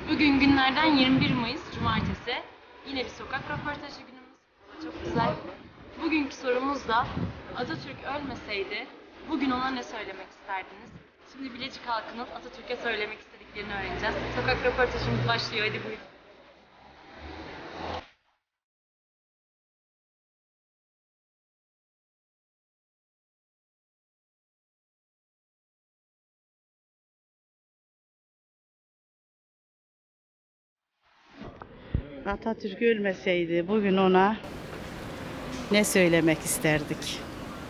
Bugün günlerden 21 Mayıs Cumartesi. Yine bir sokak röportajı günümüz. Çok güzel. Bugünkü sorumuz da Atatürk ölmeseydi bugün ona ne söylemek isterdiniz? Şimdi Bilecik halkının Atatürk'e söylemek istediklerini öğreneceğiz. Sokak röportajımız başlıyor. Hadi buyurun. Atatürk ölmeseydi bugün ona ne söylemek isterdik?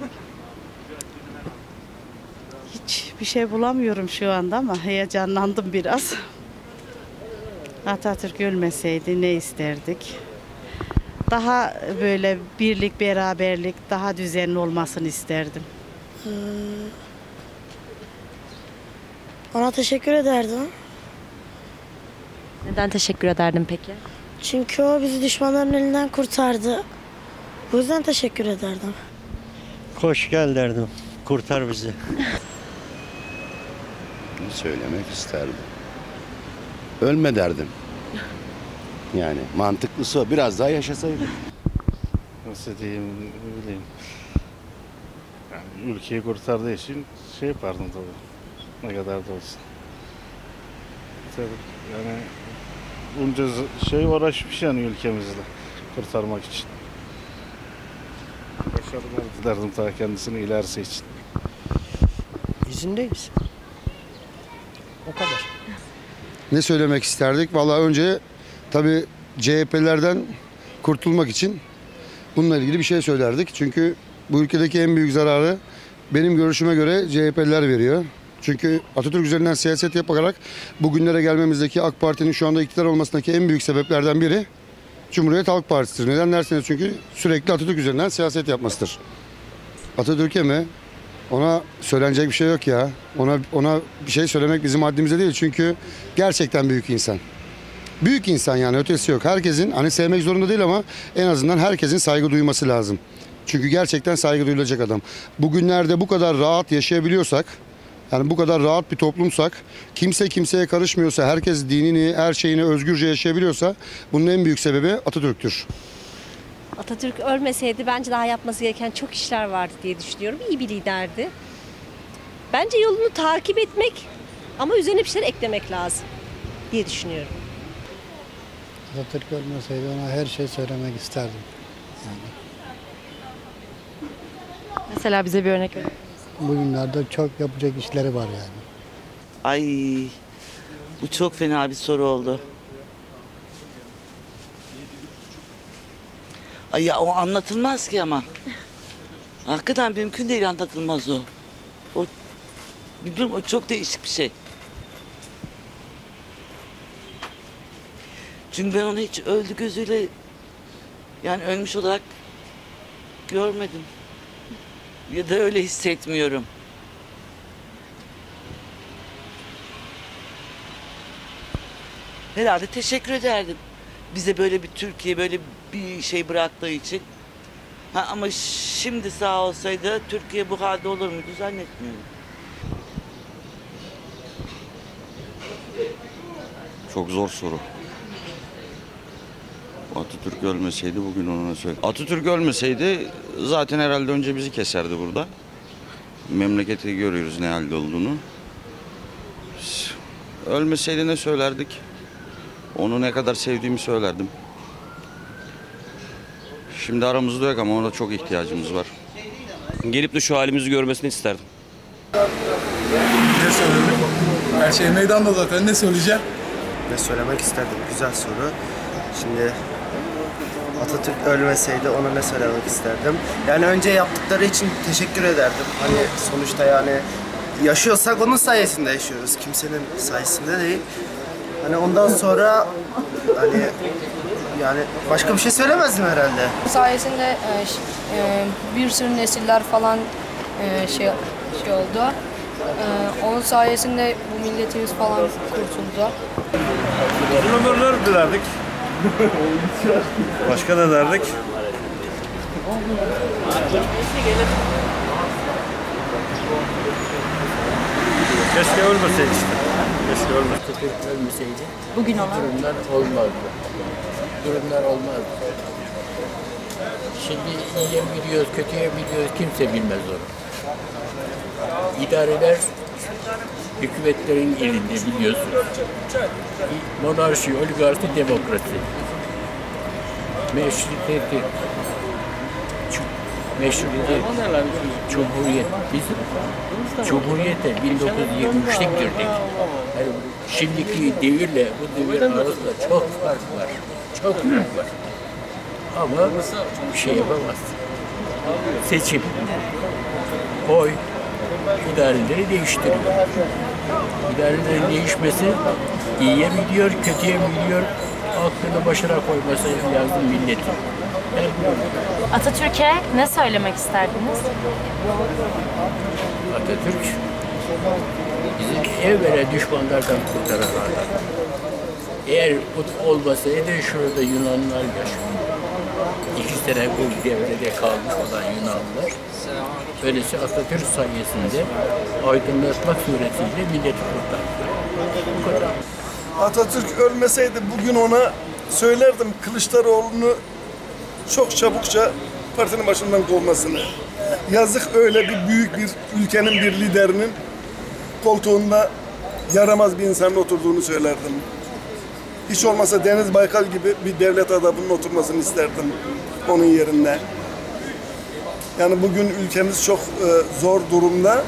Hiç bir şey bulamıyorum şu anda ama heyecanlandım biraz. Atatürk ölmeseydi ne isterdik? Daha böyle birlik, beraberlik, daha düzenli olmasını isterdim. Ona teşekkür ederdim. Neden teşekkür ederdim peki? Çünkü o bizi düşmanların elinden kurtardı. Bu yüzden teşekkür ederdim. Hoş gel derdim. Kurtar bizi. Söylemek isterdim. Ölme derdim. Yani mantıklısı o. Biraz daha yaşasaydı. Nasıl diyeyim, ne bileyim. Yani ülkeyi kurtardığı için şey yapardım tabii. Ne kadar da olsa. Tabii yani bunca şey uğraşmış yani ülkemizle kurtarmak için. Başarılar dilerdim ta kendisinin ilerisi için. İzindeyiz. O kadar. Ne söylemek isterdik? Vallahi önce tabii CHP'lerden kurtulmak için bununla ilgili bir şey söylerdik. Çünkü bu ülkedeki en büyük zararı benim görüşüme göre CHP'liler veriyor. Çünkü Atatürk üzerinden siyaset yaparak bugünlere gelmemizdeki AK Parti'nin şu anda iktidar olmasındaki en büyük sebeplerden biri Cumhuriyet Halk Partisi'dir. Neden derseniz çünkü sürekli Atatürk üzerinden siyaset yapmasıdır. Atatürk'e mi? Ona söylenecek bir şey yok ya. Ona bir şey söylemek bizim haddimize değil. Çünkü gerçekten büyük insan. Büyük insan yani ötesi yok. Herkesin hani sevmek zorunda değil ama en azından herkesin saygı duyması lazım. Çünkü gerçekten saygı duyulacak adam. Bugünlerde bu kadar rahat yaşayabiliyorsak, yani bu kadar rahat bir toplumsak, kimse kimseye karışmıyorsa, herkes dinini, her şeyini özgürce yaşayabiliyorsa bunun en büyük sebebi Atatürk'tür. Atatürk ölmeseydi bence daha yapması gereken çok işler vardı diye düşünüyorum. İyi bir liderdi. Bence yolunu takip etmek ama üzerine bir şeyler eklemek lazım diye düşünüyorum. Atatürk ölmeseydi ona her şey söylemek isterdim. Mesela bize bir örnek verin. Bugünlerde çok yapacak işleri var yani. Ay, bu çok fena bir soru oldu. Ay ya o anlatılmaz ki ama. Hakikaten mümkün değil anlatılmaz o. O, bilmiyorum o çok değişik bir şey. Çünkü ben onu hiç öldü gözüyle yani ölmüş olarak görmedim. Ya da öyle hissetmiyorum. Herhalde teşekkür ederdim. Bize böyle bir Türkiye böyle bir şey bıraktığı için. Ha, ama şimdi sağ olsaydı Türkiye bu halde olur muydu zannetmiyorum. Çok zor soru. Atatürk ölmeseydi bugün ona söyle. Atatürk ölmeseydi zaten herhalde önce bizi keserdi burada. Memleketi görüyoruz ne halde olduğunu. Ölmeseydi ne söylerdik? Onu ne kadar sevdiğimi söylerdim. Şimdi aramızda yok ama ona çok ihtiyacımız var. Gelip de şu halimizi görmesini isterdim. Ne söylemek? Her şey meydanda zaten. Ne söyleyeceğim? Ne söylemek isterdim? Güzel soru. Şimdi Atatürk ölmeseydi ona ne söylemek isterdim? Yani önce yaptıkları için teşekkür ederdim. Hani sonuçta yani yaşıyorsak onun sayesinde yaşıyoruz. Kimsenin sayesinde değil. Hani ondan sonra hani yani başka bir şey söylemezdim herhalde. Sayesinde bir sürü nesiller falan şey oldu. Onun sayesinde bu milletimiz falan kurtuldu. Uzun ömürler dilerdik. Başka ne derdik? Keşke ölmeseydi işte. Keşke Atatürk ölmeseydi. Bugün olan. Durumlar olmazdı. Durumlar olmazdı. Şimdi iyiye mi gidiyoruz, kötüye mi gidiyoruz kimse bilmez onu. İdareler hükümetlerin elinde biliyorsun. Monarşi, oligarşi, demokrasi. Meşrutiyet, Cumhuriyet. Biz Cumhuriyete 1923'te girdik. Yani şimdiki devirle bu devir arasında çok fark var. Çok fark var. Ama bir şey yapamaz. Seçim, oy, idareleri değiştiriyor. İdarelerin değişmesi iyiye mi gidiyor, kötüye mi gidiyor? Aklını başına koyması lazım milletin. Atatürk'e ne söylemek isterdiniz? Atatürk bizi evvela düşmanlardan kurtaran adam. Eğer bu olmasaydı şurada Yunanlılar yaşıyor. 2 sene bu devrede kalmış olan Yunanlılar. Böylesi Atatürk sayesinde aydınlatmak suretiyle milleti kurtardılar. Bu kadar. Atatürk ölmeseydi bugün ona söylerdim Kılıçdaroğlu'nu çok çabukça partinin başından kovmasını. Yazık öyle bir büyük bir ülkenin bir liderinin koltuğunda yaramaz bir insanın oturduğunu söylerdim. Hiç olmasa Deniz Baykal gibi bir devlet adamının oturmasını isterdim onun yerinde. Yani bugün ülkemiz çok zor durumda.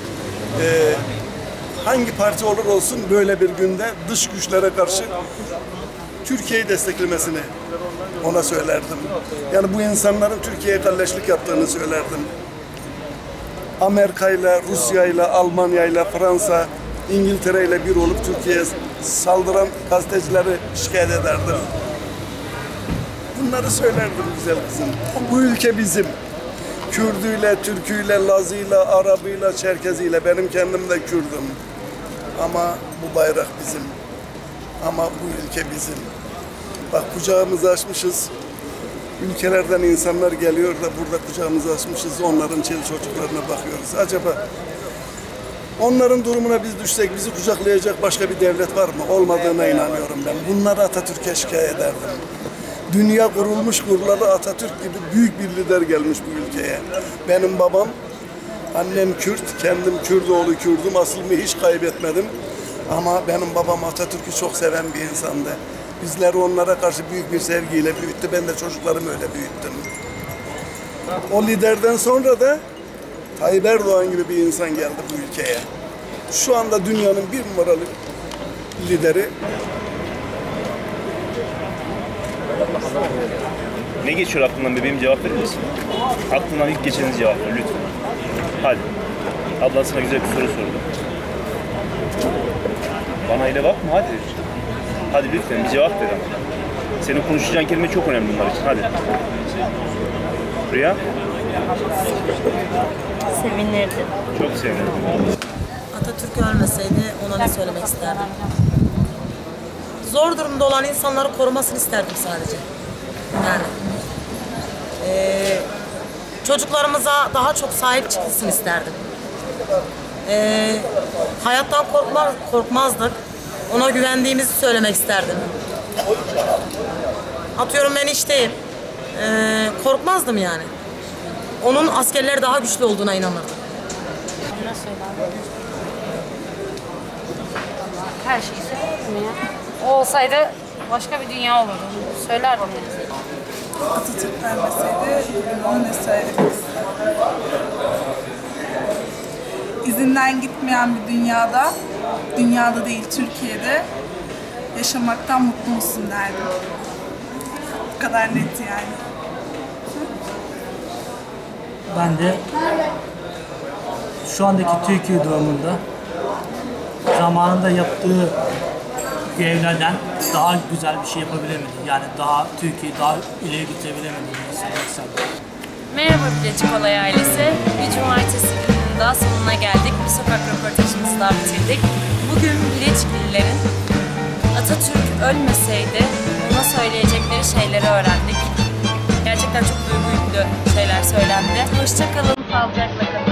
Hangi parti olur olsun böyle bir günde dış güçlere karşı Türkiye'yi desteklemesini ona söylerdim. Yani bu insanların Türkiye'ye kalleşlik yaptığını söylerdim. Amerika'yla, Rusya'yla, Almanya'yla, Fransa, İngiltere'yle bir olup Türkiye'ye saldıran gazetecileri şikayet ederdim. Bunları söylerdim güzel kızım. Bu ülke bizim. Kürdüyle, Türküyle, Lazıyla, Arabıyla, Çerkeziyle, benim kendim de Kürdüm. Ama bu bayrak bizim. Ama bu ülke bizim. Bak kucağımızı açmışız. Ülkelerden insanlar geliyor da burada kucağımızı açmışız. Onların çocuklarına bakıyoruz. Acaba onların durumuna biz düşsek bizi kucaklayacak başka bir devlet var mı? Olmadığına inanıyorum ben. Bunları Atatürk'e şikayet ederdim. Dünya kurulmuş kurulalı Atatürk gibi büyük bir lider gelmiş bu ülkeye. Benim babam, annem Kürt, kendim Kürdoğlu Kürdüm, aslımı hiç kaybetmedim. Ama benim babam Atatürk'ü çok seven bir insandı. Bizleri onlara karşı büyük bir sevgiyle büyüttü. Ben de çocuklarımı öyle büyüttüm. O liderden sonra da Tayyip Erdoğan gibi bir insan geldi bu ülkeye. Şu anda dünyanın bir numaralı lideri. Ne geçiyor aklından bebeğim, cevap verir misin? Aklından ilk geçeni cevap ver lütfen. Hadi. Ablan sana güzel bir soru sordu. Bana öyle bakma hadi. Hadi lütfen bir cevap ver ama. Senin konuşacağın kelime çok önemli bunlar için. Hadi. Rüya? Sevinirdim. Çok sevinirdim. Atatürk ölmeseydi ona ne söylemek isterdim? Zor durumda olan insanları korumasını isterdim sadece. Yani çocuklarımıza daha çok sahip çıkılsın isterdim. Hayattan korkmazdık. Ona güvendiğimizi söylemek isterdim. Atıyorum ben işteyim. Korkmazdım yani. Onun askerleri daha güçlü olduğuna inanırdım. Her şeyi söylerdim ya. O olsaydı başka bir dünya olurdu. Söylerdim yani. Atatürk ölmeseydi ona ne söylemek isterdim? İzinden gitmeyen bir dünyada değil Türkiye'de yaşamaktan mutlu musun derdim. Bu kadar net yani. Ben de şu andaki Türkiye durumunda zamanında yaptığı görevlerden daha güzel bir şey yapabilemedi. Yani daha Türkiye'yi daha ileri götürebilemedi. Merhaba Bilecik Olay ailesi. Bir cumartesi gününün daha sonuna geldik. Bir sokak röportajımızı daha bitirdik. Bugün Bileciklilerin Atatürk ölmeseydi ona söyleyecekleri şeyleri öğrendik. Gerçekten çok duygu yüklü şeyler söylendi. Hoşça kalın, sağlıcakla kalın.